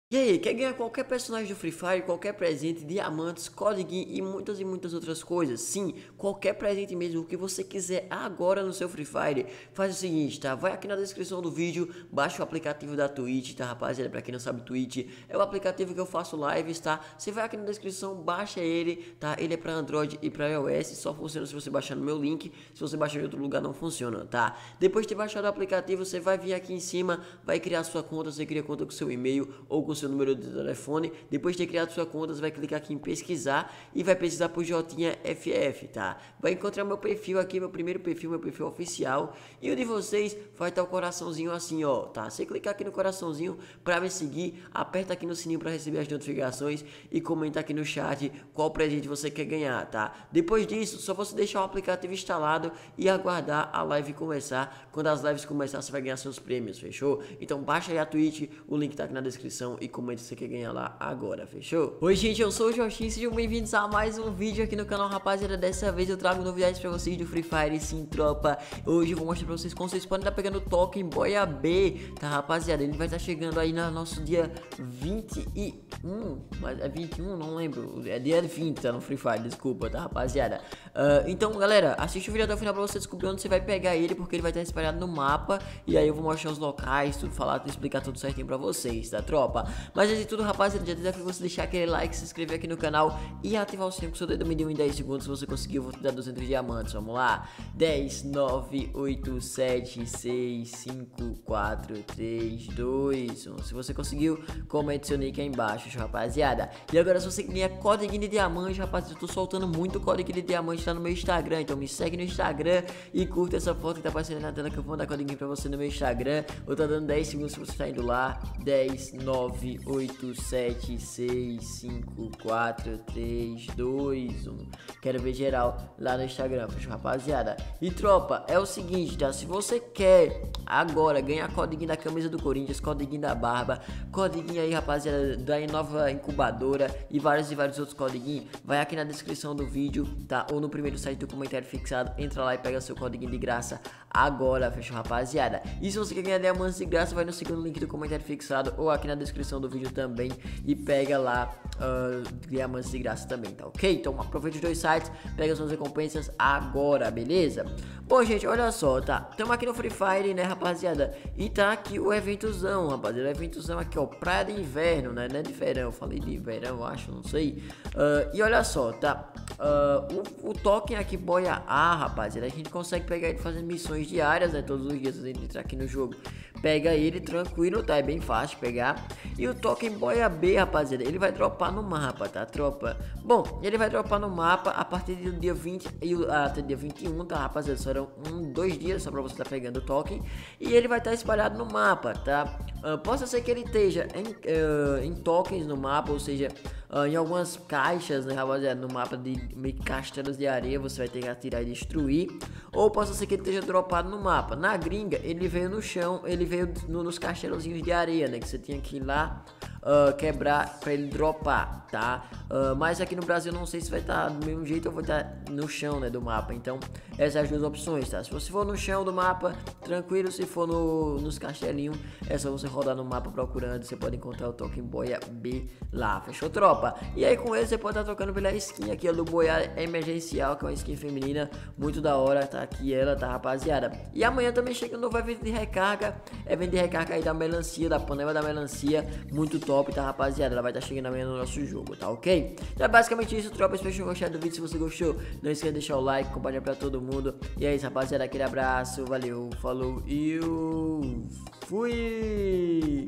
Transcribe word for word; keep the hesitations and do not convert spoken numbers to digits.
E aí, quer ganhar qualquer personagem do Free Fire, qualquer presente, diamantes, código e muitas e muitas outras coisas? Sim, qualquer presente mesmo, o que você quiser agora no seu Free Fire. Faz o seguinte, tá? Vai aqui na descrição do vídeo, baixa o aplicativo da Twitch, tá, rapaziada? Pra quem não sabe, Twitch é o aplicativo que eu faço lives, tá? Você vai aqui na descrição, baixa ele, tá? Ele é pra Android e pra iOS, só funciona se você baixar no meu link. Se você baixar em outro lugar, não funciona, tá? Depois de ter baixado o aplicativo, você vai vir aqui em cima, vai criar sua conta, você cria conta com seu e-mail ou com seu número de telefone. Depois de ter criado sua conta, você vai clicar aqui em pesquisar e vai pesquisar por Jotinha F F, tá? Vai encontrar meu perfil aqui, meu primeiro perfil, meu perfil oficial, e o de vocês vai estar o coraçãozinho assim, ó, tá? Você clicar aqui no coraçãozinho para me seguir, aperta aqui no sininho para receber as notificações e comenta aqui no chat qual presente você quer ganhar, tá? Depois disso, só você deixar o aplicativo instalado e aguardar a live começar. Quando as lives começar, você vai ganhar seus prêmios, fechou? Então baixa aí a Twitch, o link tá aqui na descrição e comente se você quer ganhar lá agora, fechou? Oi gente, eu sou o Joshin, sejam bem-vindos a mais um vídeo aqui no canal, rapaziada. Dessa vez eu trago novidades pra vocês do Free Fire, sim, tropa. Hoje eu vou mostrar pra vocês como vocês podem estar pegando o token Boia B, tá, rapaziada? Ele vai estar chegando aí no nosso dia vinte e um, mas é vinte e um, não lembro, é dia vinte, tá, no Free Fire, desculpa, tá, rapaziada? Uh, então, galera, assiste o vídeo até o final pra você descobrir onde você vai pegar ele, porque ele vai estar espalhado no mapa, e aí eu vou mostrar os locais, tudo, falar, explicar tudo certinho pra vocês, tá, tropa? Mas antes de tudo, rapaziada, já desafio você deixar aquele like, se inscrever aqui no canal e ativar o sininho, que o seu dedo me deu em dez segundos. Se você conseguir, eu vou te dar duzentos diamantes. Vamos lá, dez, nove, oito, sete, seis, cinco, quatro, três, dois, um. Se você conseguiu, comente seu nick aí embaixo, rapaziada. E agora, se você quer código de diamante, rapaziada, eu tô soltando muito código de diamante, tá no meu Instagram. Então me segue no Instagram e curta essa foto que tá aparecendo na tela, que eu vou mandar código pra você no meu Instagram. Eu tô dando dez segundos se você tá indo lá. Dez, nove, oito, sete, seis, cinco, quatro, três, dois, um. Quero ver geral lá no Instagram, fechou, rapaziada? E tropa, é o seguinte, tá? Se você quer agora ganhar código da camisa do Corinthians, código da barba, código aí, rapaziada, da nova incubadora e vários e vários outros códigos, vai aqui na descrição do vídeo, tá? Ou no primeiro site do comentário fixado, entra lá e pega seu código de graça agora, fechou, rapaziada? E se você quer ganhar diamantes de graça, vai no segundo link do comentário fixado ou aqui na descrição do vídeo também e pega lá uh, diamantes de graça também, tá ok? Então aproveita os dois sites, pega suas recompensas agora, beleza? Bom, gente, olha só, tá? Estamos aqui no Free Fire, né, rapaziada? E tá aqui o eventozão, rapaziada. O eventozão aqui, ó, praia de inverno, né? Não é de verão, eu falei de verão, eu acho, não sei. Uh, e olha só, tá? Uh, o, o token aqui, Boia A, rapaziada, a gente consegue pegar ele fazendo missões diárias, né? Todos os dias a gente entra aqui no jogo, pega ele tranquilo, tá? É bem fácil pegar. E o token Boia B, rapaziada, ele vai dropar no mapa, tá, tropa? Bom, ele vai dropar no mapa a partir do dia vinte e até dia vinte e um, tá, rapaziada? Serão um, dois dias só pra você estar tá pegando o token. E ele vai estar tá espalhado no mapa, tá? Uh, possa ser que ele esteja em, uh, em tokens no mapa, ou seja, uh, em algumas caixas, né, rapaziada, no mapa de meio que castelos de areia, você vai ter que atirar e destruir. Ou possa ser que ele esteja dropado no mapa. Na gringa, ele veio no chão, ele veio no, nos castelozinhos de areia, né, que você tinha que ir lá Uh, quebrar pra ele dropar, tá? Uh, mas aqui no Brasil não sei se vai estar tá do mesmo jeito ou vai estar tá no chão, né, do mapa. Então essas são as duas opções, tá? Se você for no chão do mapa, tranquilo. Se for no, nos castelinhos, é só você rodar no mapa procurando. Você pode encontrar o token Boia B lá, fechou, tropa? E aí com ele você pode estar tá trocando pela skin aqui, ó, do Boia Emergencial, que é uma skin feminina muito da hora, tá? Aqui ela, tá, rapaziada? E amanhã também chega um novo evento de recarga, evento de recarga aí da melancia, da panela da melancia, muito top. Top, tá, rapaziada? Ela vai estar tá chegando amanhã no nosso jogo, tá ok? Então é basicamente isso, tropa. Espero que tenham gostado do vídeo. Se você gostou, não esqueça de deixar o like, compartilhar pra todo mundo. E é isso, rapaziada. Aquele abraço, valeu, falou e eu fui!